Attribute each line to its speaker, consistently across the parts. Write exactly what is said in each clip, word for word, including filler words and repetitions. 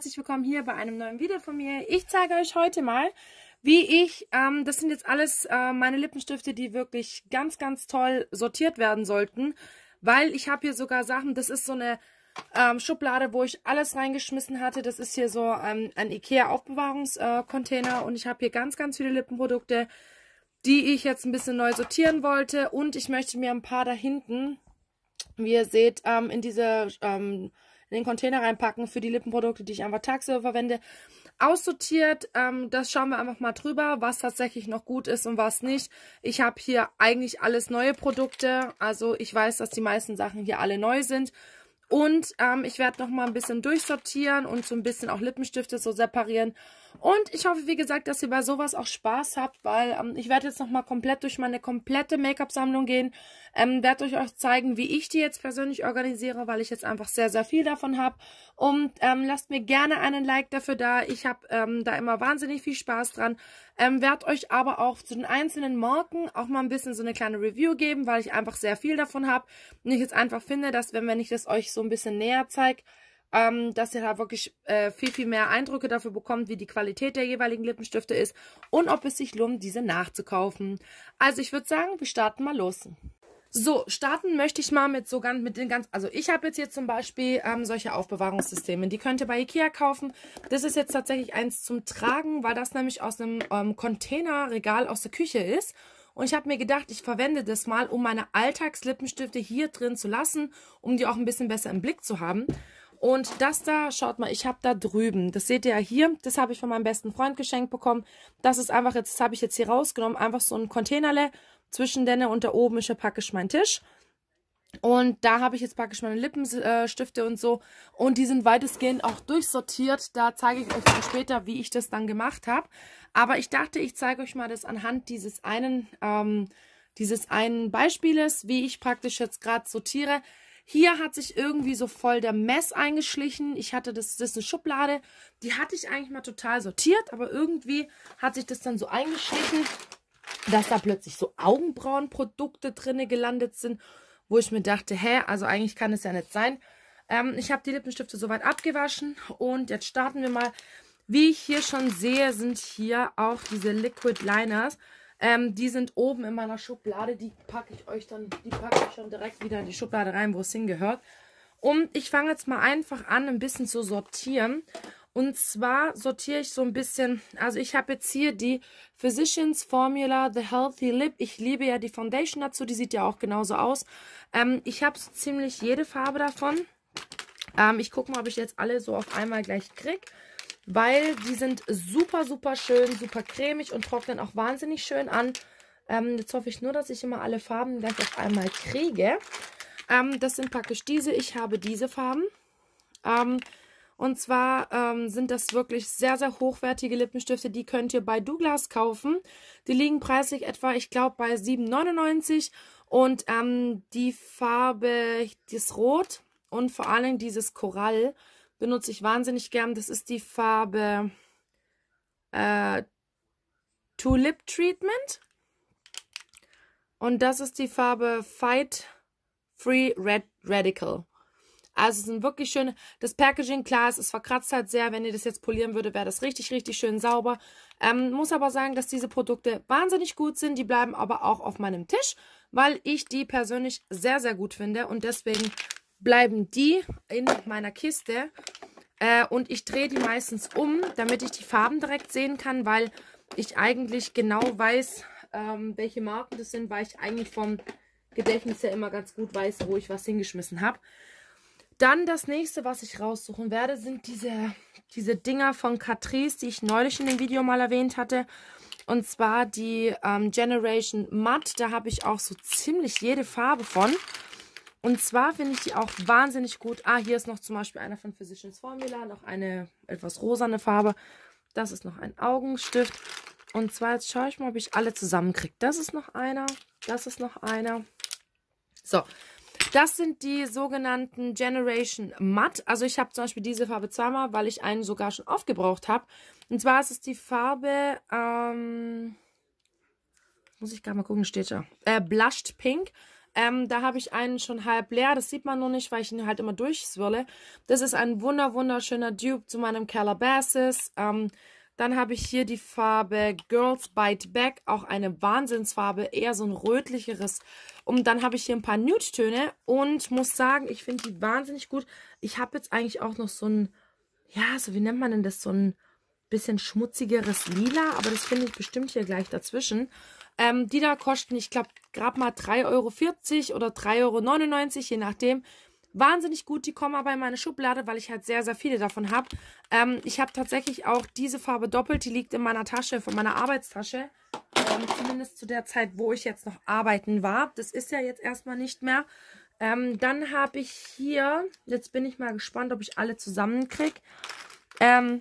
Speaker 1: herzlich willkommen hier bei einem neuen Video von mir. Ich zeige euch heute mal, wie ich, ähm, das sind jetzt alles äh, meine Lippenstifte, die wirklich ganz, ganz toll sortiert werden sollten, weil ich habe hier sogar Sachen, das ist so eine ähm, Schublade, wo ich alles reingeschmissen hatte. Das ist hier so ähm, ein Ikea-Aufbewahrungscontainer äh, und ich habe hier ganz, ganz viele Lippenprodukte, die ich jetzt ein bisschen neu sortieren wollte, und ich möchte mir ein paar da hinten, wie ihr seht, ähm, in diese ähm, in den Container reinpacken für die Lippenprodukte, die ich einfach tagsüber verwende. Aussortiert, ähm, das schauen wir einfach mal drüber, was tatsächlich noch gut ist und was nicht. Ich habe hier eigentlich alles neue Produkte, also ich weiß, dass die meisten Sachen hier alle neu sind. Und ähm, ich werde noch mal ein bisschen durchsortieren und so ein bisschen auch Lippenstifte so separieren. Und ich hoffe, wie gesagt, dass ihr bei sowas auch Spaß habt, weil ähm, ich werde jetzt noch mal komplett durch meine komplette Make-up-Sammlung gehen. Ähm, werde euch auch zeigen, wie ich die jetzt persönlich organisiere, weil ich jetzt einfach sehr, sehr viel davon habe. Und ähm, lasst mir gerne einen Like dafür da. Ich habe ähm, da immer wahnsinnig viel Spaß dran. Ähm, werde euch aber auch zu den einzelnen Marken auch mal ein bisschen so eine kleine Review geben, weil ich einfach sehr viel davon habe. Und ich jetzt einfach finde, dass wenn, wenn ich das euch so ein bisschen näher zeige, ähm, dass ihr da wirklich äh, viel, viel mehr Eindrücke dafür bekommt, wie die Qualität der jeweiligen Lippenstifte ist und ob es sich lohnt, diese nachzukaufen. Also ich würde sagen, wir starten mal los. So, starten möchte ich mal mit so ganz, mit den ganz, also ich habe jetzt hier zum Beispiel ähm, solche Aufbewahrungssysteme, die könnt ihr bei Ikea kaufen. Das ist jetzt tatsächlich eins zum Tragen, weil das nämlich aus einem ähm, Containerregal aus der Küche ist. Und ich habe mir gedacht, ich verwende das mal, um meine Alltagslippenstifte hier drin zu lassen, um die auch ein bisschen besser im Blick zu haben. Und das da, schaut mal, ich habe da drüben, das seht ihr ja hier, das habe ich von meinem besten Freund geschenkt bekommen. Das ist einfach jetzt, das habe ich jetzt hier rausgenommen, einfach so ein Containerle. Zwischen denen und da oben ist ja praktisch mein Tisch. Und da habe ich jetzt praktisch meine Lippenstifte und so. Und die sind weitestgehend auch durchsortiert. Da zeige ich euch dann später, wie ich das dann gemacht habe. Aber ich dachte, ich zeige euch mal das anhand dieses einen, ähm, dieses einen Beispieles, wie ich praktisch jetzt gerade sortiere. Hier hat sich irgendwie so voll der Mess eingeschlichen. Ich hatte das, das ist eine Schublade. Die hatte ich eigentlich mal total sortiert. Aber irgendwie hat sich das dann so eingeschlichen, dass da plötzlich so Augenbrauenprodukte drinne gelandet sind, wo ich mir dachte, hä, also eigentlich kann es ja nicht sein. Ähm, ich habe die Lippenstifte soweit abgewaschen und jetzt starten wir mal. Wie ich hier schon sehe, sind hier auch diese Liquid Liners. Ähm, die sind oben in meiner Schublade. Die packe ich euch dann, die packe ich schon direkt wieder in die Schublade rein, wo es hingehört. Und ich fange jetzt mal einfach an, ein bisschen zu sortieren. Und zwar sortiere ich so ein bisschen, also ich habe jetzt hier die Physicians Formula The Healthy Lip. Ich liebe ja die Foundation dazu, die sieht ja auch genauso aus. Ähm, ich habe so ziemlich jede Farbe davon. Ähm, ich gucke mal, ob ich jetzt alle so auf einmal gleich kriege, weil die sind super, super schön, super cremig und trocknen auch wahnsinnig schön an. Ähm, jetzt hoffe ich nur, dass ich immer alle Farben gleich auf einmal kriege. Ähm, das sind praktisch diese, ich habe diese Farben. Ähm, Und zwar ähm, sind das wirklich sehr, sehr hochwertige Lippenstifte. Die könnt ihr bei Douglas kaufen. Die liegen preislich etwa, ich glaube, bei sieben neunundneunzig. Und ähm, die Farbe, das Rot und vor allem dieses Korall benutze ich wahnsinnig gern. Das ist die Farbe äh, Tulip Treatment. Und das ist die Farbe Fight Free Red Radical. Also es sind wirklich schöne, das Packaging, klar, es ist verkratzt halt sehr, wenn ihr das jetzt polieren würde, wäre das richtig, richtig schön sauber. Ähm, muss aber sagen, dass diese Produkte wahnsinnig gut sind, die bleiben aber auch auf meinem Tisch, weil ich die persönlich sehr, sehr gut finde und deswegen bleiben die in meiner Kiste äh, und ich drehe die meistens um, damit ich die Farben direkt sehen kann, weil ich eigentlich genau weiß, ähm, welche Marken das sind, weil ich eigentlich vom Gedächtnis ja immer ganz gut weiß, wo ich was hingeschmissen habe. Dann das nächste, was ich raussuchen werde, sind diese, diese Dinger von Catrice, die ich neulich in dem Video mal erwähnt hatte. Und zwar die ähm, Generation Matte. Da habe ich auch so ziemlich jede Farbe von. Und zwar finde ich die auch wahnsinnig gut. Ah, hier ist noch zum Beispiel einer von Physicians Formula. Noch eine etwas rosane Farbe. Das ist noch ein Augenstift. Und zwar jetzt schaue ich mal, ob ich alle zusammenkriege. Das ist noch einer. Das ist noch einer. So. Das sind die sogenannten Generation Matte. Also ich habe zum Beispiel diese Farbe zweimal, weil ich einen sogar schon aufgebraucht habe. Und zwar ist es die Farbe, ähm, muss ich gerade mal gucken, steht da, äh, Blushed Pink. Ähm, da habe ich einen schon halb leer. Das sieht man nur nicht, weil ich ihn halt immer durchswirle. Das ist ein wunder wunderschöner Dupe zu meinem Calabasas. Ähm, dann habe ich hier die Farbe Girls Bite Back. Auch eine Wahnsinnsfarbe. Eher so ein rötlicheres. Und dann habe ich hier ein paar Nude-Töne. Und muss sagen, ich finde die wahnsinnig gut. Ich habe jetzt eigentlich auch noch so ein, ja, so wie nennt man denn das? So ein bisschen schmutzigeres Lila. Aber das finde ich bestimmt hier gleich dazwischen. Ähm, die da kosten, ich glaube, gerade mal drei Euro vierzig oder drei Euro neunundneunzig, je nachdem. Wahnsinnig gut, die kommen aber in meine Schublade, weil ich halt sehr, sehr viele davon habe. Ähm, ich habe tatsächlich auch diese Farbe doppelt, die liegt in meiner Tasche, von meiner Arbeitstasche. Ähm, zumindest zu der Zeit, wo ich jetzt noch arbeiten war. Das ist ja jetzt erstmal nicht mehr. Ähm, dann habe ich hier, jetzt bin ich mal gespannt, ob ich alle zusammenkriege. Ähm,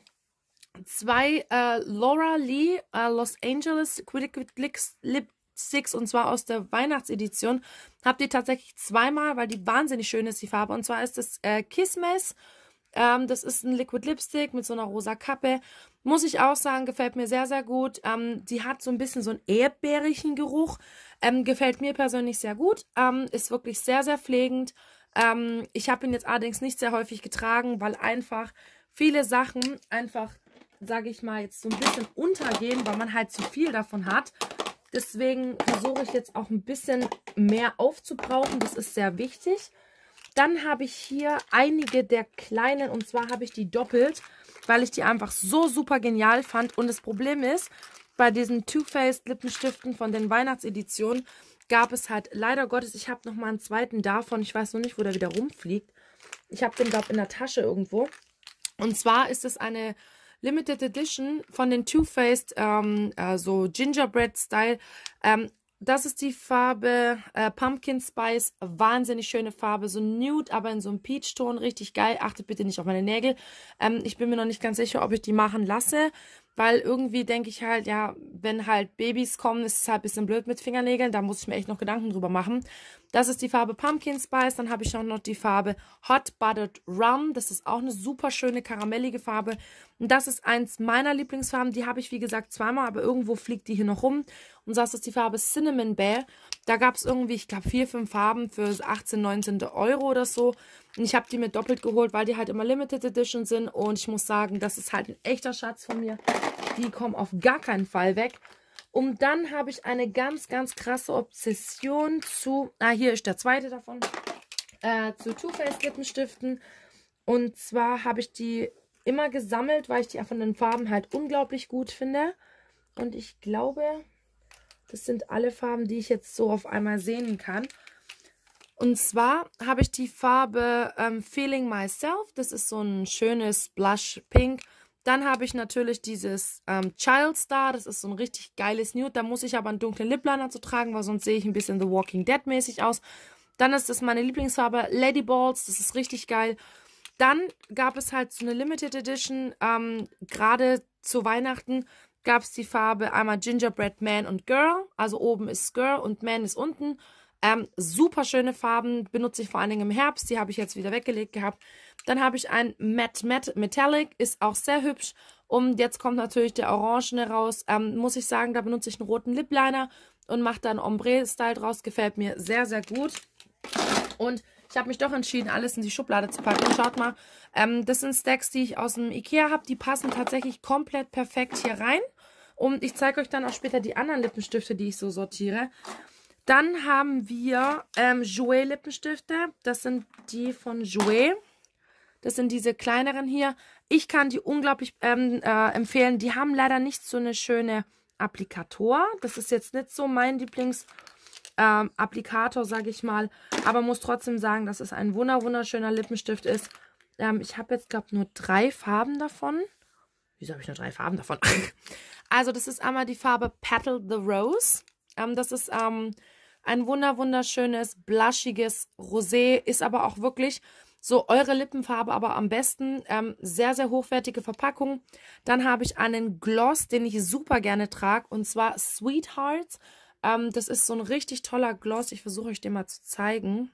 Speaker 1: Zwei äh, Laura Lee äh, Los Angeles Liquid Lipsticks, und zwar aus der Weihnachtsedition. Habt ihr tatsächlich zweimal, weil die wahnsinnig schön ist, die Farbe. Und zwar ist das äh, Kismes. Ähm, das ist ein Liquid Lipstick mit so einer rosa Kappe. Muss ich auch sagen, gefällt mir sehr, sehr gut. Ähm, die hat so ein bisschen so einen erdbeerigen Geruch. Ähm, gefällt mir persönlich sehr gut. Ähm, ist wirklich sehr, sehr pflegend. Ähm, ich habe ihn jetzt allerdings nicht sehr häufig getragen, weil einfach viele Sachen einfach, sage ich mal, jetzt so ein bisschen untergehen, weil man halt zu viel davon hat. Deswegen versuche ich jetzt auch ein bisschen mehr aufzubrauchen. Das ist sehr wichtig. Dann habe ich hier einige der kleinen, und zwar habe ich die doppelt, weil ich die einfach so super genial fand. Und das Problem ist, bei diesen Too Faced Lippenstiften von den Weihnachtseditionen gab es halt leider Gottes, ich habe nochmal einen zweiten davon. Ich weiß noch nicht, wo der wieder rumfliegt. Ich habe den, glaube ich, in der Tasche irgendwo. Und zwar ist es eine Limited Edition von den Too Faced, ähm, äh, so Gingerbread Style. Ähm, das ist die Farbe äh, Pumpkin Spice. Wahnsinnig schöne Farbe. So nude, aber in so einem Peach-Ton. Richtig geil. Achtet bitte nicht auf meine Nägel. Ähm, ich bin mir noch nicht ganz sicher, ob ich die machen lasse. Weil irgendwie denke ich halt, ja, wenn halt Babys kommen, ist es halt ein bisschen blöd mit Fingernägeln. Da muss ich mir echt noch Gedanken drüber machen. Das ist die Farbe Pumpkin Spice. Dann habe ich auch noch die Farbe Hot Buttered Rum. Das ist auch eine super schöne karamellige Farbe. Und das ist eins meiner Lieblingsfarben. Die habe ich, wie gesagt, zweimal, aber irgendwo fliegt die hier noch rum. Und das ist die Farbe Cinnamon Bear. Da gab es irgendwie, ich glaube, vier, fünf Farben für achtzehn, neunzehn Euro oder so. Und ich habe die mir doppelt geholt, weil die halt immer Limited Edition sind. Und ich muss sagen, das ist halt ein echter Schatz von mir. Die kommen auf gar keinen Fall weg. Und dann habe ich eine ganz, ganz krasse Obsession zu, ah, hier ist der zweite davon, äh, zu Too Faced Lippenstiften. Und zwar habe ich die immer gesammelt, weil ich die von den Farben halt unglaublich gut finde. Und ich glaube, das sind alle Farben, die ich jetzt so auf einmal sehen kann. Und zwar habe ich die Farbe ähm, Feeling Myself. Das ist so ein schönes Blush Pink. Dann habe ich natürlich dieses ähm, Child Star. Das ist so ein richtig geiles Nude. Da muss ich aber einen dunklen Lip Liner zu tragen, weil sonst sehe ich ein bisschen The Walking Dead mäßig aus. Dann ist das meine Lieblingsfarbe Lady Balls. Das ist richtig geil. Dann gab es halt so eine Limited Edition. Ähm, gerade zu Weihnachten gab es die Farbe einmal Gingerbread Man und Girl. Also oben ist Girl und Man ist unten. Ähm, super schöne Farben, benutze ich vor allen Dingen im Herbst. Die habe ich jetzt wieder weggelegt gehabt. Dann habe ich ein Matte Matte Metallic, ist auch sehr hübsch. Und jetzt kommt natürlich der Orangene raus. Ähm, muss ich sagen, da benutze ich einen roten Lip Liner und mache da einen Ombre-Style draus. Gefällt mir sehr, sehr gut. Und ich habe mich doch entschieden, alles in die Schublade zu packen. Schaut mal, ähm, das sind Stacks, die ich aus dem Ikea habe. Die passen tatsächlich komplett perfekt hier rein. Und ich zeige euch dann auch später die anderen Lippenstifte, die ich so sortiere. Dann haben wir ähm, Jouer Lippenstifte. Das sind die von Jouer. Das sind diese kleineren hier. Ich kann die unglaublich ähm, äh, empfehlen. Die haben leider nicht so eine schöne Applikator. Das ist jetzt nicht so mein Lieblings-Applikator, ähm, sage ich mal. Aber muss trotzdem sagen, dass es ein wunder wunderschöner Lippenstift ist. Ähm, ich habe jetzt, glaube ich, nur drei Farben davon. Wieso habe ich nur drei Farben davon? Also das ist einmal die Farbe Petal the Rose. Ähm, das ist ähm, ein wunder wunderschönes, bluschiges Rosé. Ist aber auch wirklich so eure Lippenfarbe, aber am besten. Ähm, sehr, sehr hochwertige Verpackung. Dann habe ich einen Gloss, den ich super gerne trage. Und zwar Sweethearts. Ähm, das ist so ein richtig toller Gloss. Ich versuche euch den mal zu zeigen.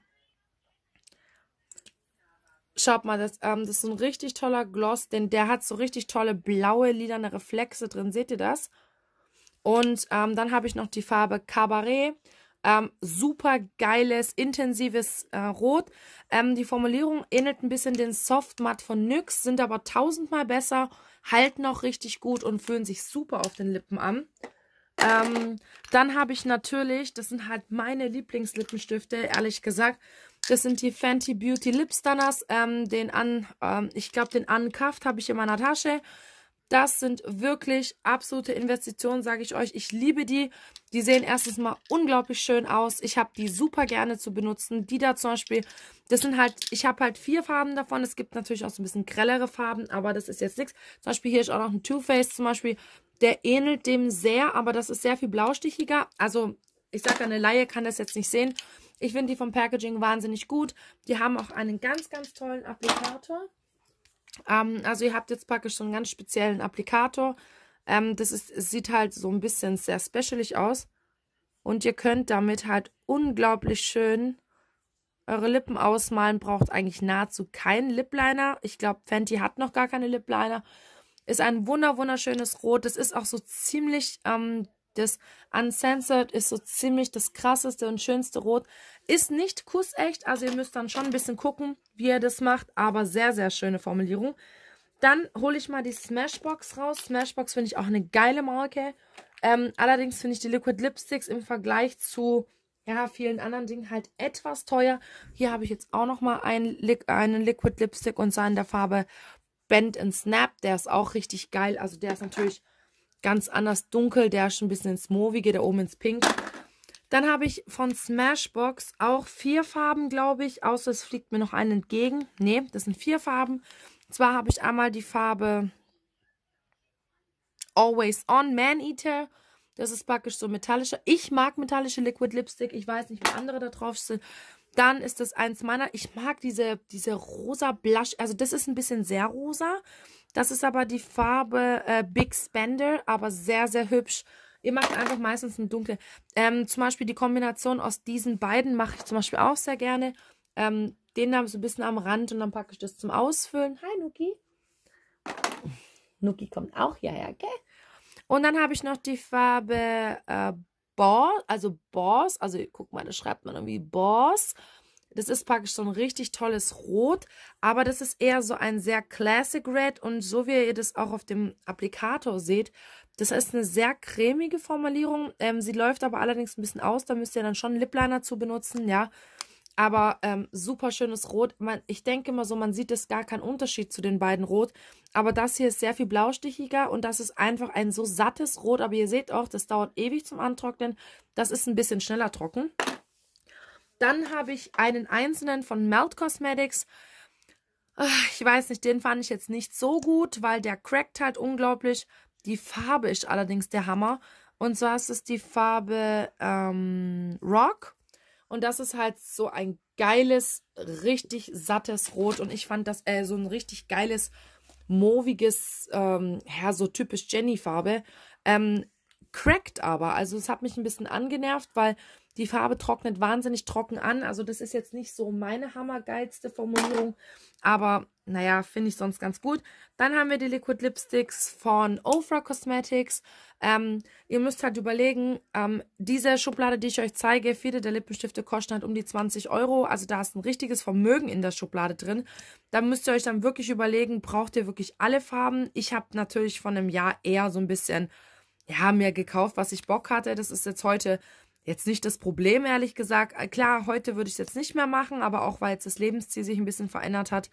Speaker 1: Schaut mal, das, ähm, das ist so ein richtig toller Gloss. Denn der hat so richtig tolle blaue, lilane Reflexe drin. Seht ihr das? Und ähm, dann habe ich noch die Farbe Cabaret. Ähm, super geiles, intensives äh, Rot. Ähm, die Formulierung ähnelt ein bisschen den Soft Matte von N Y X, sind aber tausendmal besser, halten auch richtig gut und fühlen sich super auf den Lippen an. Ähm, dann habe ich natürlich, das sind halt meine Lieblingslippensstifte, ehrlich gesagt. Das sind die Fenty Beauty Lip Stunners. Ähm, den an, ähm, ich glaube, den Uncuffed habe ich in meiner Tasche. Das sind wirklich absolute Investitionen, sage ich euch. Ich liebe die. Die sehen erstens mal unglaublich schön aus. Ich habe die super gerne zu benutzen. Die da zum Beispiel, das sind halt, ich habe halt vier Farben davon. Es gibt natürlich auch so ein bisschen grellere Farben, aber das ist jetzt nichts. Zum Beispiel hier ist auch noch ein Too Faced zum Beispiel. Der ähnelt dem sehr, aber das ist sehr viel blaustichiger. Also, ich sage, eine Laie kann das jetzt nicht sehen. Ich finde die vom Packaging wahnsinnig gut. Die haben auch einen ganz, ganz tollen Applikator. Ähm, also, ihr habt jetzt praktisch so einen ganz speziellen Applikator. Ähm, das ist, es sieht halt so ein bisschen sehr specialig aus. Und ihr könnt damit halt unglaublich schön eure Lippen ausmalen. Braucht eigentlich nahezu keinen Lip Liner. Ich glaube, Fenty hat noch gar keine Lip Liner. Ist ein wunder wunderschönes Rot. Das ist auch so ziemlich, ähm, das Uncensored ist so ziemlich das krasseste und schönste Rot. Ist nicht kussecht, also ihr müsst dann schon ein bisschen gucken, wie ihr das macht, aber sehr, sehr schöne Formulierung. Dann hole ich mal die Smashbox raus. Smashbox finde ich auch eine geile Marke. Ähm, allerdings finde ich die Liquid Lipsticks im Vergleich zu, ja, vielen anderen Dingen halt etwas teuer. Hier habe ich jetzt auch nochmal einen, einen Liquid Lipstick und zwar in der Farbe Bend and Snap, der ist auch richtig geil. Also der ist natürlich ganz anders dunkel. Der ist schon ein bisschen ins Mauvige, da oben ins Pink. Dann habe ich von Smashbox auch vier Farben, glaube ich. Außer es fliegt mir noch einen entgegen. Ne, das sind vier Farben. Und zwar habe ich einmal die Farbe Always On Maneater. Das ist praktisch so metallischer. Ich mag metallische Liquid Lipstick. Ich weiß nicht, wie andere da drauf sind. Dann ist das eins meiner, ich mag diese, diese rosa Blush, also das ist ein bisschen sehr rosa. Das ist aber die Farbe äh, Big Spender, aber sehr, sehr hübsch. Ihr macht einfach meistens ein dunkle. Ähm, zum Beispiel die Kombination aus diesen beiden mache ich zum Beispiel auch sehr gerne. Ähm, den da so ein bisschen am Rand und dann packe ich das zum Ausfüllen. Hi Nuki. Nuki kommt auch hierher, gell? Und dann habe ich noch die Farbe äh, Boss, also Boss, also guck mal, das schreibt man irgendwie Boss. Das ist praktisch so ein richtig tolles Rot, aber das ist eher so ein sehr Classic Red und so wie ihr das auch auf dem Applikator seht, das ist eine sehr cremige Formulierung. Ähm, sie läuft aber allerdings ein bisschen aus, da müsst ihr dann schon einen Lip Liner zu benutzen, ja. Aber ähm, super schönes Rot. Man, ich denke immer so, man sieht es gar keinen Unterschied zu den beiden Rot. Aber das hier ist sehr viel blaustichiger und das ist einfach ein so sattes Rot. Aber ihr seht auch, das dauert ewig zum Antrocknen. Das ist ein bisschen schneller trocken. Dann habe ich einen einzelnen von Melt Cosmetics. Ich weiß nicht, den fand ich jetzt nicht so gut, weil der crackt halt unglaublich. Die Farbe ist allerdings der Hammer. Und zwar ist es die Farbe ähm, Rock. Und das ist halt so ein geiles, richtig sattes Rot. Und ich fand das äh, so ein richtig geiles, mauviges, ähm, ja, so typisch Jenny-Farbe. Ähm, crackt aber. Also es hat mich ein bisschen angenervt, weil die Farbe trocknet wahnsinnig trocken an. Also das ist jetzt nicht so meine hammergeilste Formulierung. Aber naja, finde ich sonst ganz gut. Dann haben wir die Liquid Lipsticks von Ofra Cosmetics. Ähm, ihr müsst halt überlegen, ähm, diese Schublade, die ich euch zeige, viele der Lippenstifte kosten halt um die zwanzig Euro. Also da ist ein richtiges Vermögen in der Schublade drin. Da müsst ihr euch dann wirklich überlegen, braucht ihr wirklich alle Farben? Ich habe natürlich von einem Jahr eher so ein bisschen, ja, mir gekauft, was ich Bock hatte. Das ist jetzt heute jetzt nicht das Problem, ehrlich gesagt. Klar, heute würde ich es jetzt nicht mehr machen, aber auch, weil jetzt das Lebensziel sich ein bisschen verändert hat.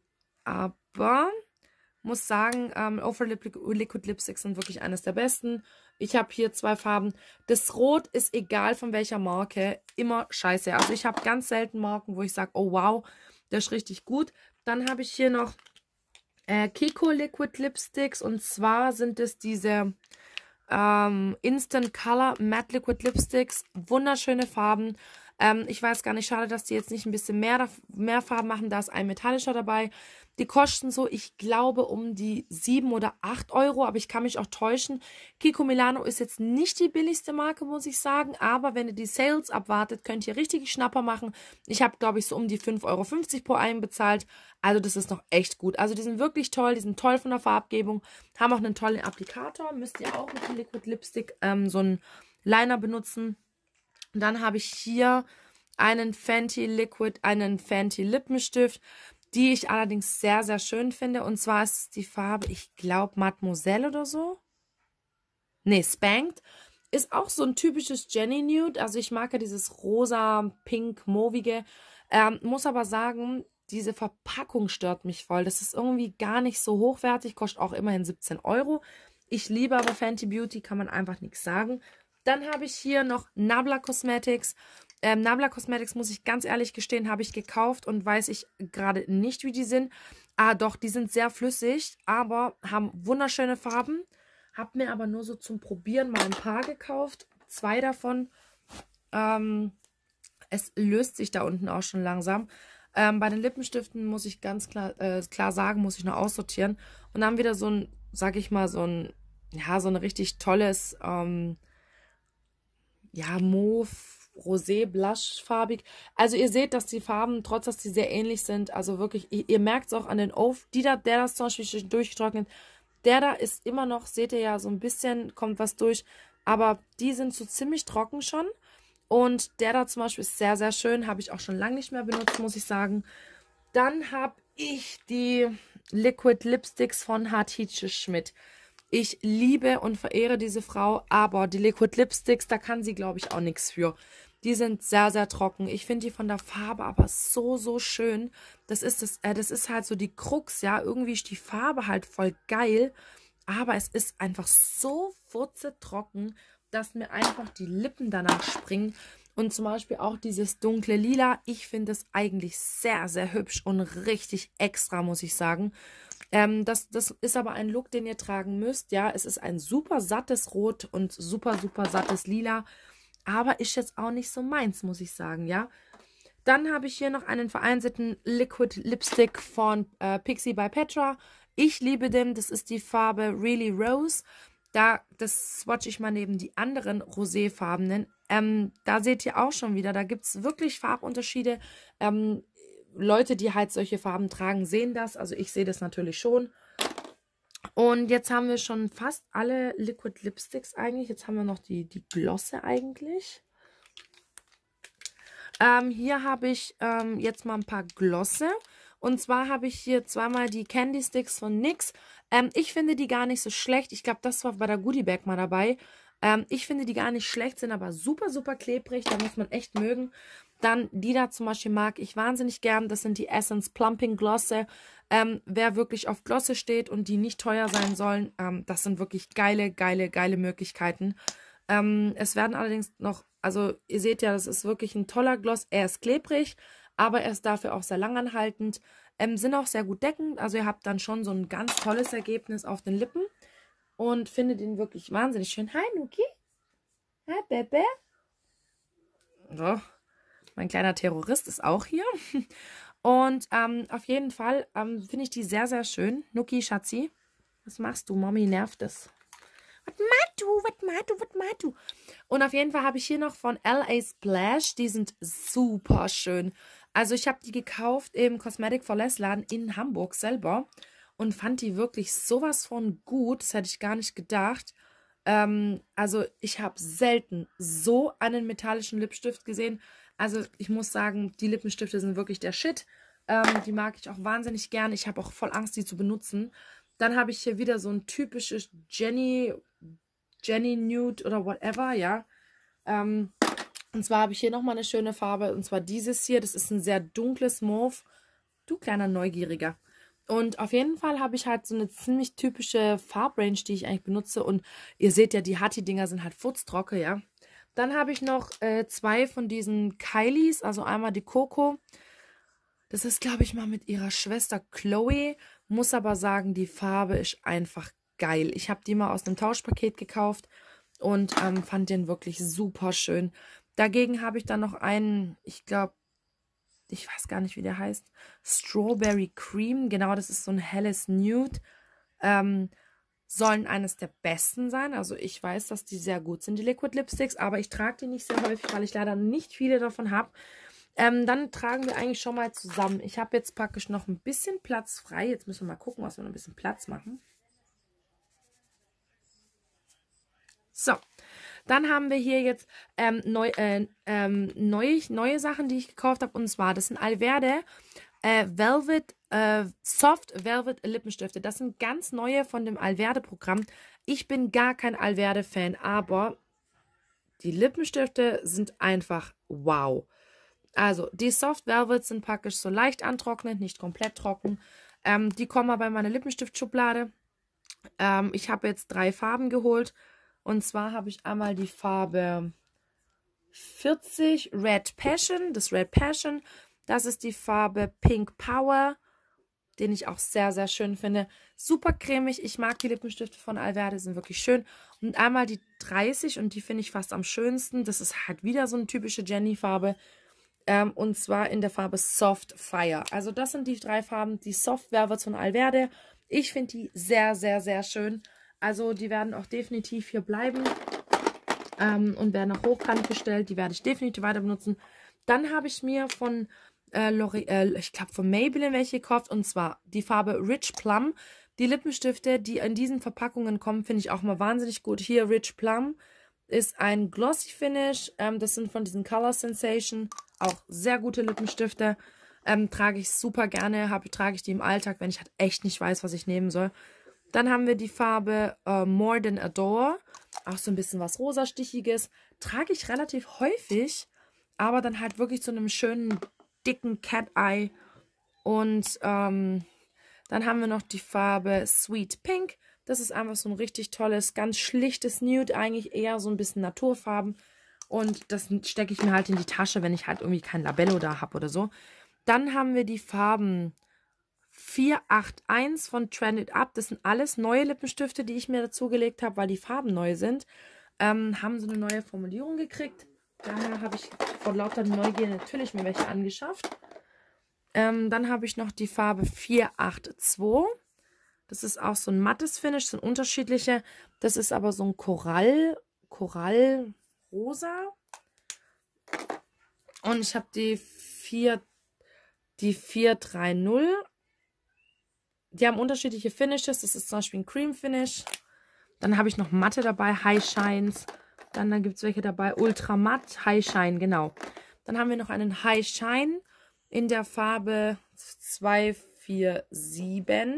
Speaker 1: Aber muss sagen, ähm, Ofra Liquid Lipsticks sind wirklich eines der besten. Ich habe hier zwei Farben. Das Rot ist egal von welcher Marke, immer scheiße. Also ich habe ganz selten Marken, wo ich sage, oh wow, das ist richtig gut. Dann habe ich hier noch äh, Kiko Liquid Lipsticks und zwar sind es diese ähm, Instant Color Matte Liquid Lipsticks. Wunderschöne Farben. Ähm, ich weiß gar nicht, schade, dass die jetzt nicht ein bisschen mehr, mehr Farben machen. Da ist ein metallischer dabei. Die kosten so, ich glaube, um die sieben oder acht Euro, aber ich kann mich auch täuschen. Kiko Milano ist jetzt nicht die billigste Marke, muss ich sagen, aber wenn ihr die Sales abwartet, könnt ihr richtige Schnapper machen. Ich habe, glaube ich, so um die fünf Euro fünfzig pro einen bezahlt, also das ist noch echt gut. Also die sind wirklich toll, die sind toll von der Farbgebung, haben auch einen tollen Applikator, müsst ihr auch mit dem Liquid Lipstick ähm, so einen Liner benutzen. Und dann habe ich hier einen Fenty Liquid, einen Fenty Lippenstift, die ich allerdings sehr, sehr schön finde. Und zwar ist die Farbe, ich glaube, Mademoiselle oder so. Nee, Spanked. Ist auch so ein typisches Jenny Nude. Also ich mag ja dieses rosa, pink, mauvige. Ähm, muss aber sagen, diese Verpackung stört mich voll. Das ist irgendwie gar nicht so hochwertig. Kostet auch immerhin siebzehn Euro. Ich liebe aber Fenty Beauty, kann man einfach nichts sagen. Dann habe ich hier noch Nabla Cosmetics. Ähm, Nabla Cosmetics, muss ich ganz ehrlich gestehen, habe ich gekauft und weiß ich gerade nicht, wie die sind. Ah, doch, die sind sehr flüssig, aber haben wunderschöne Farben. Habe mir aber nur so zum Probieren mal ein paar gekauft. Zwei davon. Ähm, es löst sich da unten auch schon langsam. Ähm, bei den Lippenstiften muss ich ganz klar, äh, klar sagen, muss ich noch aussortieren. Und dann wieder so ein, sag ich mal, so ein, ja, so ein richtig tolles, ähm, ja, Mauve, Rosé, Blushfarbig. Also ihr seht, dass die Farben, trotz dass die sehr ähnlich sind, also wirklich, ihr, ihr merkt es auch an den Off, die da, der das zum Beispiel durchgetrocknet, der da ist immer noch, seht ihr ja, so ein bisschen kommt was durch, aber die sind so ziemlich trocken schon. Und der da zum Beispiel ist sehr, sehr schön, habe ich auch schon lange nicht mehr benutzt, muss ich sagen. Dann habe ich die Liquid Lipsticks von Hatice Schmidt. Ich liebe und verehre diese Frau, aber die Liquid Lipsticks, da kann sie, glaube ich, auch nichts für. Die sind sehr, sehr trocken. Ich finde die von der Farbe aber so, so schön. Das ist, das, äh, das ist halt so die Krux, ja. Irgendwie ist die Farbe halt voll geil, aber es ist einfach so furzetrocken, dass mir einfach die Lippen danach springen. Und zum Beispiel auch dieses dunkle Lila. Ich finde es eigentlich sehr, sehr hübsch und richtig extra, muss ich sagen. Ähm, das, das ist aber ein Look, den ihr tragen müsst. Ja, es ist ein super sattes Rot und super, super sattes Lila. Aber ist jetzt auch nicht so meins, muss ich sagen, ja. Dann habe ich hier noch einen vereinzelten Liquid Lipstick von äh, Pixi by Petra. Ich liebe den. Das ist die Farbe Really Rose. Da, das swatche ich mal neben die anderen roséfarbenen. Ähm, da seht ihr auch schon wieder, da gibt es wirklich Farbunterschiede. Ähm, Leute, die halt solche Farben tragen, sehen das. Also ich sehe das natürlich schon. Und jetzt haben wir schon fast alle Liquid Lipsticks eigentlich. Jetzt haben wir noch die, die Glosse eigentlich. Ähm, hier habe ich ähm, jetzt mal ein paar Glosse. Und zwar habe ich hier zweimal die Candy Sticks von N Y X. Ähm, ich finde die gar nicht so schlecht. Ich glaube, das war bei der Goodie Bag mal dabei. Ähm, ich finde die gar nicht schlecht, sind aber super, super klebrig. Da muss man echt mögen. Dann die da zum Beispiel mag ich wahnsinnig gern. Das sind die Essence Plumping Glosse. Ähm, wer wirklich auf Glosse steht und die nicht teuer sein sollen, ähm, das sind wirklich geile, geile, geile Möglichkeiten. Ähm, es werden allerdings noch, also ihr seht ja, das ist wirklich ein toller Gloss. Er ist klebrig, aber er ist dafür auch sehr langanhaltend. Ähm, sind auch sehr gut deckend, also ihr habt dann schon so ein ganz tolles Ergebnis auf den Lippen. Und findet ihn wirklich wahnsinnig schön. Hi, Nuki. Hi, Bebe. So, mein kleiner Terrorist ist auch hier. Und ähm, auf jeden Fall ähm, finde ich die sehr, sehr schön. Nuki, Schatzi, was machst du? Mami nervt es. Was machst du? Was machst du? Was machst du? Und auf jeden Fall habe ich hier noch von L A Splash. Die sind super schön. Also ich habe die gekauft im Cosmetic for Less Laden in Hamburg selber. Und fand die wirklich sowas von gut. Das hätte ich gar nicht gedacht. Ähm, also ich habe selten so einen metallischen Lippenstift gesehen. Also ich muss sagen, die Lippenstifte sind wirklich der Shit. Ähm, die mag ich auch wahnsinnig gern. Ich habe auch voll Angst, die zu benutzen. Dann habe ich hier wieder so ein typisches Jenny, Jenny Nude oder whatever, ja. Ähm, und zwar habe ich hier nochmal eine schöne Farbe. Und zwar dieses hier. Das ist ein sehr dunkles Mauve. Du kleiner Neugieriger. Und auf jeden Fall habe ich halt so eine ziemlich typische Farbrange, die ich eigentlich benutze. Und ihr seht ja, die Hatti-Dinger sind halt furztrocke, ja. Dann habe ich noch äh, zwei von diesen Kylies, also einmal die Coco. Das ist, glaube ich, mal mit ihrer Schwester Chloe. Muss aber sagen, die Farbe ist einfach geil. Ich habe die mal aus einem Tauschpaket gekauft und ähm, fand den wirklich super schön. Dagegen habe ich dann noch einen, ich glaube, ich weiß gar nicht, wie der heißt. Strawberry Cream. Genau, das ist so ein helles Nude. Ähm, sollen eines der besten sein. Also ich weiß, dass die sehr gut sind, die Liquid Lipsticks. Aber ich trage die nicht sehr häufig, weil ich leider nicht viele davon habe. Ähm, dann tragen wir eigentlich schon mal zusammen. Ich habe jetzt praktisch noch ein bisschen Platz frei. Jetzt müssen wir mal gucken, was wir noch ein bisschen Platz machen. So. Dann haben wir hier jetzt ähm, neu, äh, ähm, neu, neue Sachen, die ich gekauft habe. Und zwar, das sind Alverde äh, Velvet, äh, Soft Velvet Lippenstifte. Das sind ganz neue von dem Alverde-Programm. Ich bin gar kein Alverde-Fan, aber die Lippenstifte sind einfach wow. Also, die Soft Velvet sind praktisch so leicht antrocknend, nicht komplett trocken. Ähm, die kommen aber in meine Lippenstiftschublade. Ähm, ich habe jetzt drei Farben geholt. Und zwar habe ich einmal die Farbe vierzig Red Passion, das Red Passion. Das ist die Farbe Pink Power, den ich auch sehr, sehr schön finde. Super cremig. Ich mag die Lippenstifte von Alverde, sind wirklich schön. Und einmal die dreißig und die finde ich fast am schönsten. Das ist halt wieder so eine typische Jenny-Farbe. Ähm, und zwar in der Farbe Soft Fire. Also das sind die drei Farben, die Soft Velvets von Alverde. Ich finde die sehr, sehr, sehr schön. Also die werden auch definitiv hier bleiben ähm, und werden auch hochkant gestellt. Die werde ich definitiv weiter benutzen. Dann habe ich mir von äh, L'Oreal, ich glaube von Maybelline welche gekauft. Und zwar die Farbe Rich Plum. Die Lippenstifte, die in diesen Verpackungen kommen, finde ich auch mal wahnsinnig gut. Hier Rich Plum ist ein Glossy Finish. Ähm, das sind von diesen Color Sensation. Auch sehr gute Lippenstifte. Ähm, trage ich super gerne. Hab, trage ich die im Alltag, wenn ich halt echt nicht weiß, was ich nehmen soll. Dann haben wir die Farbe äh, More Than Adore. Auch so ein bisschen was rosastichiges. Trage ich relativ häufig. Aber dann halt wirklich zu einem schönen, dicken Cat Eye. Und ähm, dann haben wir noch die Farbe Sweet Pink. Das ist einfach so ein richtig tolles, ganz schlichtes Nude. Eigentlich eher so ein bisschen Naturfarben. Und das stecke ich mir halt in die Tasche, wenn ich halt irgendwie kein Labello da habe oder so. Dann haben wir die Farben vier acht eins von Trend It Up. Das sind alles neue Lippenstifte, die ich mir dazugelegt habe, weil die Farben neu sind. Ähm, haben so eine neue Formulierung gekriegt. Daher habe ich vor lauter Neugier natürlich mir welche angeschafft. Ähm, dann habe ich noch die Farbe vier acht zwei. Das ist auch so ein mattes Finish, sind unterschiedliche. Das ist aber so ein Korall, Korallrosa. Und ich habe die vier, die vier drei null. Die haben unterschiedliche Finishes. Das ist zum Beispiel ein Cream Finish. Dann habe ich noch Matte dabei, High Shines. Dann, dann gibt es welche dabei, Ultra Matt, High Shine, genau. Dann haben wir noch einen High Shine in der Farbe zwei vier sieben.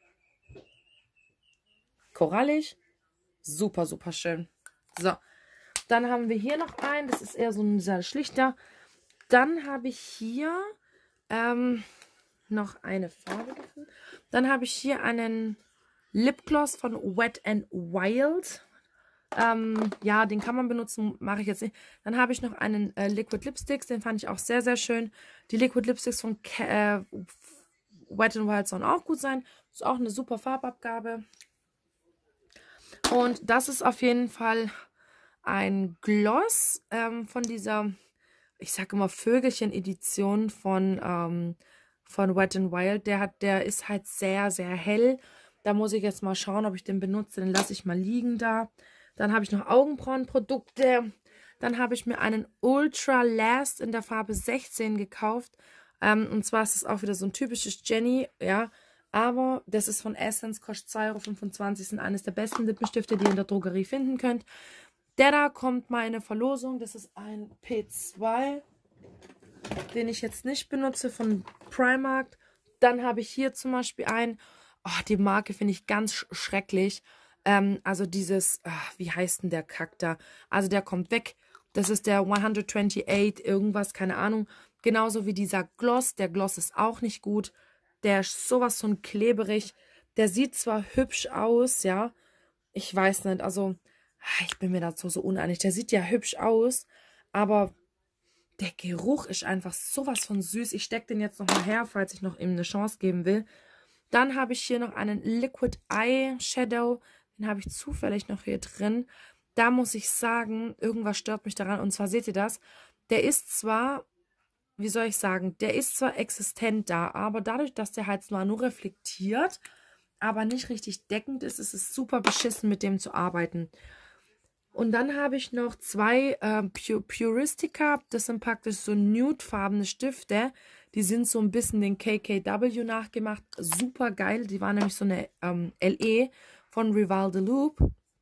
Speaker 1: Korallig. Super, super schön. So. Dann haben wir hier noch einen. Das ist eher so ein sehr schlichter. Dann habe ich hier ähm, noch eine Farbe gefunden. Dann habe ich hier einen Lipgloss von Wet n Wild. Ähm, ja, den kann man benutzen, mache ich jetzt nicht. Dann habe ich noch einen äh, Liquid Lipsticks, den fand ich auch sehr, sehr schön. Die Liquid Lipsticks von äh, Wet n Wild sollen auch gut sein. Ist auch eine super Farbabgabe. Und das ist auf jeden Fall ein Gloss ähm, von dieser, ich sage immer Vögelchen-Edition von, ähm, von Wet n Wild. Der, hat, der ist halt sehr, sehr hell. Da muss ich jetzt mal schauen, ob ich den benutze. Den lasse ich mal liegen da. Dann habe ich noch Augenbrauenprodukte. Dann habe ich mir einen Ultra Last in der Farbe sechzehn gekauft. Ähm, und zwar ist es auch wieder so ein typisches Jenny, ja. Aber das ist von Essence, kostet zwei Euro fünfundzwanzig, sind eines der besten Lippenstifte, die ihr in der Drogerie finden könnt. Der da kommt mal in eine Verlosung. Das ist ein P zwei, den ich jetzt nicht benutze, von Primark. Dann habe ich hier zum Beispiel einen, oh, die Marke finde ich ganz sch schrecklich. Ähm, also dieses, ach, wie heißt denn der Kack da? Also der kommt weg. Das ist der hundertachtundzwanzig irgendwas, keine Ahnung. Genauso wie dieser Gloss. Der Gloss ist auch nicht gut. Der ist sowas von kleberig. Der sieht zwar hübsch aus, ja. Ich weiß nicht, also ich bin mir dazu so uneinig. Der sieht ja hübsch aus, aber der Geruch ist einfach sowas von süß. Ich stecke den jetzt noch mal her, falls ich noch ihm eine Chance geben will. Dann habe ich hier noch einen Liquid Eye Shadow. Den habe ich zufällig noch hier drin. Da muss ich sagen, irgendwas stört mich daran. Und zwar seht ihr das, der ist zwar, wie soll ich sagen, der ist zwar existent da, aber dadurch, dass der halt zwar nur reflektiert, aber nicht richtig deckend ist, ist es super beschissen, mit dem zu arbeiten. Und dann habe ich noch zwei äh, Pur Puristica. Das sind praktisch so nudefarbene Stifte. Die sind so ein bisschen den K K W nachgemacht. Super geil. Die waren nämlich so eine ähm, L E von Rival de Loop.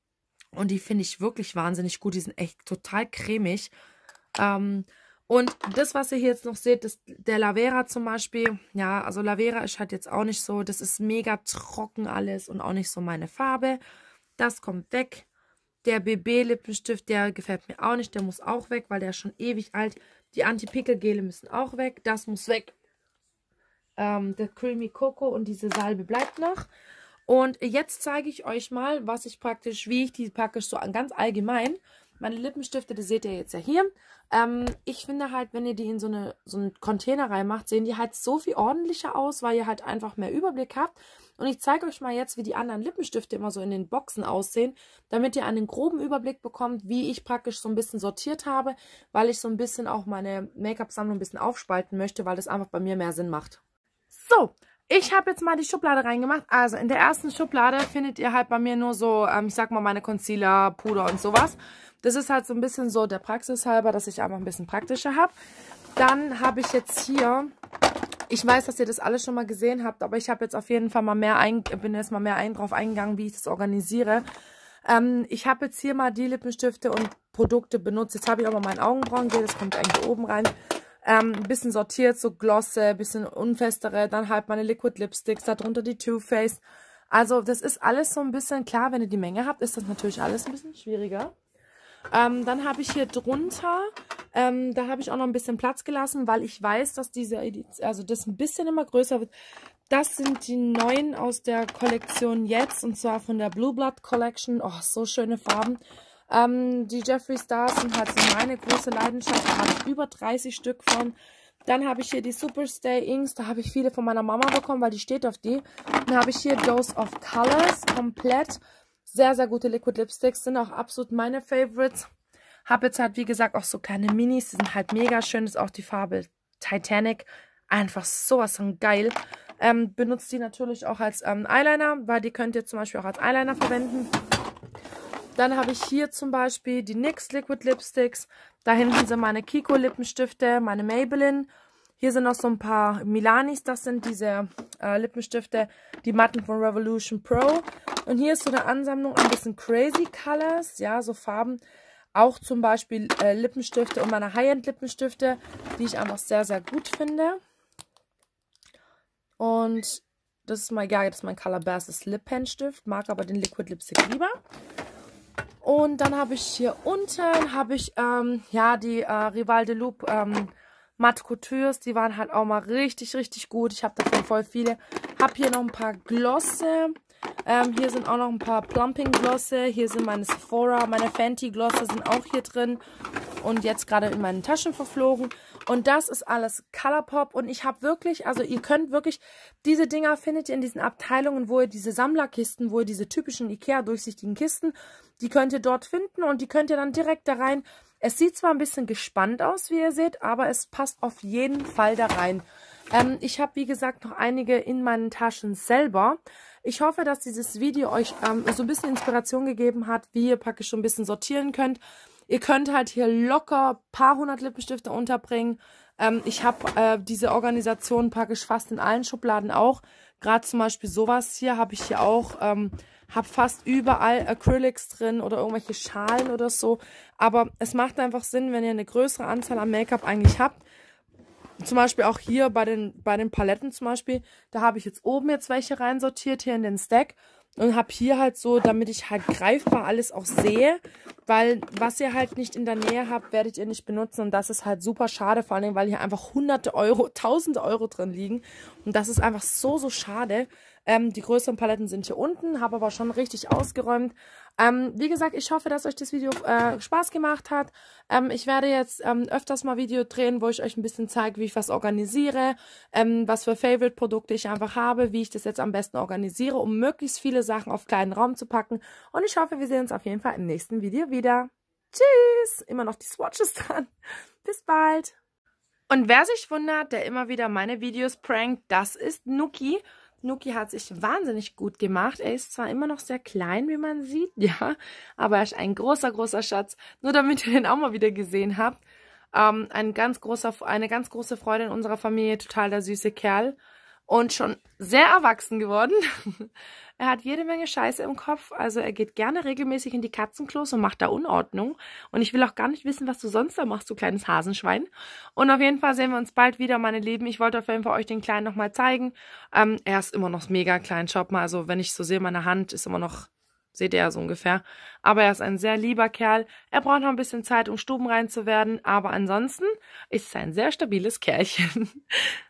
Speaker 1: Und die finde ich wirklich wahnsinnig gut. Die sind echt total cremig. Ähm, und das, was ihr hier jetzt noch seht, ist der Lavera zum Beispiel. Ja, also Lavera ist halt jetzt auch nicht so, das ist mega trocken alles und auch nicht so meine Farbe. Das kommt weg. Der B B-Lippenstift, der gefällt mir auch nicht. Der muss auch weg, weil der ist schon ewig alt. Die Anti-Pickel-Gele müssen auch weg. Das muss weg. Ähm, der Creamy Coco und diese Salbe bleibt noch. Und jetzt zeige ich euch mal, was ich praktisch, wie ich die praktisch so ganz allgemein, meine Lippenstifte, das seht ihr jetzt ja hier. Ähm, ich finde halt, wenn ihr die in so, eine, so einen Container reinmacht, sehen die halt so viel ordentlicher aus, weil ihr halt einfach mehr Überblick habt. Und ich zeige euch mal jetzt, wie die anderen Lippenstifte immer so in den Boxen aussehen, damit ihr einen groben Überblick bekommt, wie ich praktisch so ein bisschen sortiert habe, weil ich so ein bisschen auch meine Make-up-Sammlung ein bisschen aufspalten möchte, weil das einfach bei mir mehr Sinn macht. So, ich habe jetzt mal die Schublade reingemacht. Also in der ersten Schublade findet ihr halt bei mir nur so, ähm, ich sag mal, meine Concealer, Puder und sowas. Das ist halt so ein bisschen so der Praxis halber, dass ich einfach ein bisschen praktischer habe. Dann habe ich jetzt hier, ich weiß, dass ihr das alles schon mal gesehen habt, aber ich habe jetzt auf jeden Fall mal mehr, ein, bin jetzt mal mehr ein, drauf eingegangen, wie ich das organisiere. Ähm, ich habe jetzt hier mal die Lippenstifte und Produkte benutzt. Jetzt habe ich auch mal mein Augenbrauengel, das kommt eigentlich oben rein. Ähm, ein bisschen sortiert, so Glosse, ein bisschen unfestere, dann halt meine Liquid Lipsticks, darunter die Too Faced. Also das ist alles so ein bisschen, klar, wenn ihr die Menge habt, ist das natürlich alles ein bisschen schwieriger. Ähm, dann habe ich hier drunter, ähm, da habe ich auch noch ein bisschen Platz gelassen, weil ich weiß, dass diese, also das ein bisschen immer größer wird. Das sind die neuen aus der Kollektion jetzt, und zwar von der Blue Blood Collection. Oh, so schöne Farben. Ähm, die Jeffree Stars sind halt so meine große Leidenschaft. Da habe ich über dreißig Stück von. Dann habe ich hier die Superstay Inks. Da habe ich viele von meiner Mama bekommen, weil die steht auf die. Dann habe ich hier Dose of Colors komplett. Sehr, sehr gute Liquid Lipsticks. Sind auch absolut meine Favorites. Habe jetzt halt, wie gesagt, auch so kleine Minis. Die sind halt mega schön. Das ist auch die Farbe Titanic. Einfach sowas von geil. Ähm, benutzt die natürlich auch als ähm, Eyeliner, weil die könnt ihr zum Beispiel auch als Eyeliner verwenden. Dann habe ich hier zum Beispiel die N Y X Liquid Lipsticks. Da hinten sind meine Kiko Lippenstifte, meine Maybelline. Hier sind noch so ein paar Milanis. Das sind diese äh, Lippenstifte, die matten von Revolution Pro. Und hier ist so eine Ansammlung ein bisschen Crazy Colors. Ja, so Farben. Auch zum Beispiel äh, Lippenstifte und meine High-End Lippenstifte, die ich einfach sehr, sehr gut finde. Und das ist mein, ja, das ist mein Color Basis Lip Pen Stift. Mag aber den Liquid Lipstick lieber. Und dann habe ich hier unten, habe ich, ähm, ja, die äh, Rival de Loop ähm, Matte Coutures. Die waren halt auch mal richtig, richtig gut. Ich habe davon voll viele. Habe hier noch ein paar Glosse. Ähm, hier sind auch noch ein paar Plumping Glosse. Hier sind meine Sephora, meine Fenty Glosse sind auch hier drin. Und jetzt gerade in meinen Taschen verflogen. Und das ist alles Colourpop. Und ich habe wirklich, also ihr könnt wirklich, diese Dinger findet ihr in diesen Abteilungen, wo ihr diese Sammlerkisten, wo ihr diese typischen Ikea durchsichtigen Kisten, die könnt ihr dort finden und die könnt ihr dann direkt da rein. Es sieht zwar ein bisschen gespannt aus, wie ihr seht, aber es passt auf jeden Fall da rein. Ähm, ich habe, wie gesagt, noch einige in meinen Taschen selber. Ich hoffe, dass dieses Video euch ähm, so ein bisschen Inspiration gegeben hat, wie ihr praktisch schon ein bisschen sortieren könnt. Ihr könnt halt hier locker ein paar hundert Lippenstifte unterbringen. Ähm, ich habe äh, diese Organisation praktisch fast in allen Schubladen auch. Gerade zum Beispiel sowas hier habe ich hier auch. Ähm, habe fast überall Acrylics drin oder irgendwelche Schalen oder so. Aber es macht einfach Sinn, wenn ihr eine größere Anzahl an Make-up eigentlich habt. Zum Beispiel auch hier bei den, bei den Paletten zum Beispiel. Da habe ich jetzt oben jetzt welche reinsortiert, hier in den Stack. Und habe hier halt so, damit ich halt greifbar alles auch sehe. Weil was ihr halt nicht in der Nähe habt, werdet ihr nicht benutzen. Und das ist halt super schade, vor allem, weil hier einfach hunderte Euro, tausende Euro drin liegen. Und das ist einfach so, so schade. Ähm, die größeren Paletten sind hier unten, habe aber schon richtig ausgeräumt. Ähm, wie gesagt, ich hoffe, dass euch das Video äh, Spaß gemacht hat. Ähm, ich werde jetzt ähm, öfters mal Video drehen, wo ich euch ein bisschen zeige, wie ich was organisiere, ähm, was für Favorite-Produkte ich einfach habe, wie ich das jetzt am besten organisiere, um möglichst viele Sachen auf kleinen Raum zu packen. Und ich hoffe, wir sehen uns auf jeden Fall im nächsten Video wieder. Tschüss! Immer noch die Swatches dran. Bis bald! Und wer sich wundert, der immer wieder meine Videos prankt, das ist Nuki. Nuki hat sich wahnsinnig gut gemacht. Er ist zwar immer noch sehr klein, wie man sieht, ja, aber er ist ein großer, großer Schatz. Nur damit ihr den auch mal wieder gesehen habt. Ähm, ein ganz großer, eine ganz große Freude in unserer Familie, total der süße Kerl. und schon sehr erwachsen geworden. Er hat jede Menge Scheiße im Kopf, also er geht gerne regelmäßig in die Katzenklos und macht da Unordnung. Und ich will auch gar nicht wissen, was du sonst da machst, du kleines Hasenschwein. Und auf jeden Fall sehen wir uns bald wieder, meine Lieben. Ich wollte auf jeden Fall euch den Kleinen nochmal zeigen. Ähm, er ist immer noch mega klein, schaut mal, also wenn ich so sehe, meine Hand ist immer noch, seht ihr ja so ungefähr. Aber er ist ein sehr lieber Kerl. Er braucht noch ein bisschen Zeit, um stubenrein zu werden, aber ansonsten ist es ein sehr stabiles Kerlchen.